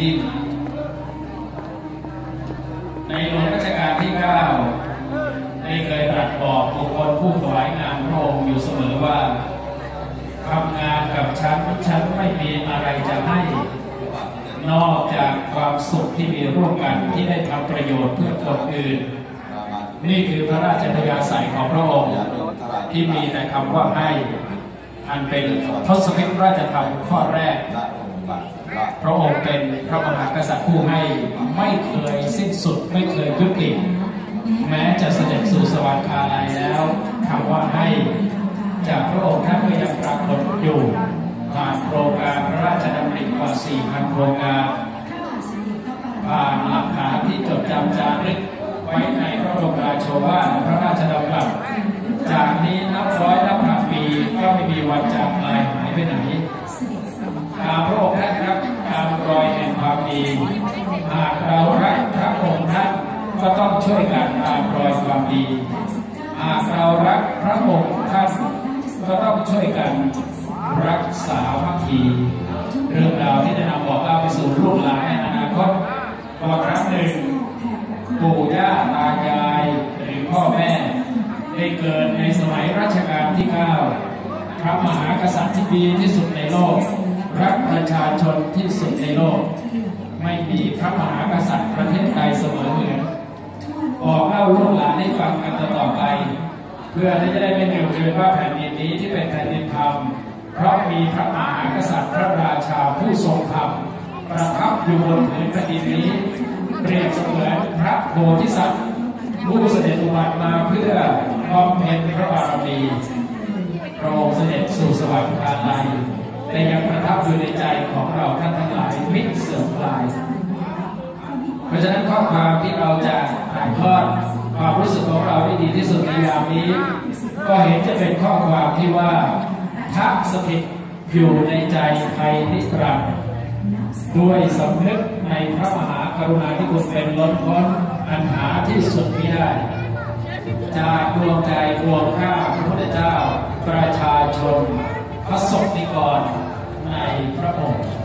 ยิ่งในหลวงรัชกาลที่ 9ได้เคยตรัสบอกบุคคลผู้ถวายงานพระองค์อยู่เสมอว่าทำงานกับฉันไม่มีอะไรจะให้นอกจากความสุขที่มีร่วมกันที่ได้ทำประโยชน์เพื่อคนอื่นนี่คือพระราชอัธยาศัยของพระองค์ที่มีแต่คำว่าให้อันเป็นทศพิธราชธรรมข้อแรกพระองค์เป็นพระมหากษัตริย์ผู้ให้ไม่เคยสิ้นสุดไม่เคยยุติแม้จะเสด็จสู่สวรรคาลัยแล้วคำว่าให้จากพระองค์ท่านก็ยังปรากฏอยู่ผ่านโครงการพระราชดำริกว่า 4,000 โครงการผ่านหลักฐานที่จดจำจารึกไว้ในพระบรมราโชวาทพระราชดำรัสจากนี้นับร้อยนับพันปีก็ไม่มีวันจางหายไปไหนตามพระองค์ท่านครับตามรอยแห่งความดีหากเรารักพระองค์ท่านก็ต้องช่วยกันตามรอยความดีหากเรารักพระองค์ท่านก็ต้องช่วยกันรักษามัคคีเรื่องราวที่จะนำบอกเล่าไปสู่ลูกหลานในอนาคตว่าครั้งหนึ่งปู่ย่าตายายหรือพ่อแม่ได้เกิดในสมัยรัชกาลที่ 9พระมหากษัตริย์ที่ดีที่สุดในโลกรักประชาชนที่สุดในโลกไม่มีพระมหากษัตริย์ประเทศใดเสมอเหมือนบอกเล่าลูกหลานให้ฟังกันต่อไปเพื่อที่จะได้ไม่ลืมเลยว่าแผ่นดินนี้ที่เป็นแผ่นดินธรรมเพราะมีพระมหากษัตริย์พระราชาผู้ทรงธรรมประทับอยู่บนผืนแผ่นดินนี้เปรียบเสมือนพระโพธิสัตว์ผู้เสด็จอุบัติมาเพื่อบำเพ็ญพระบารมีพระองค์เสด็จสู่สวรรคาลัยแต่ยังประทับอยู่ในใจของเราท่านทั้งหลายมิเสื่อมคลายเพราะฉะนั้นข้อความที่เราจะถ่ายทอดความรู้สึกของเราได้ดีที่สุดในยามนี้ก็เห็นจะเป็นข้อความที่ว่าทักสถิตอยู่ในใจไทยนิรันดร์ด้วยสำนึกในพระมหากรุณาธิคุณเป็นล้นพ้นอันหาที่สุดมิได้จากดวงใจดวงข้าพระพุทธเจ้าประชาชนพระสงฆ์นิกรในพระองค์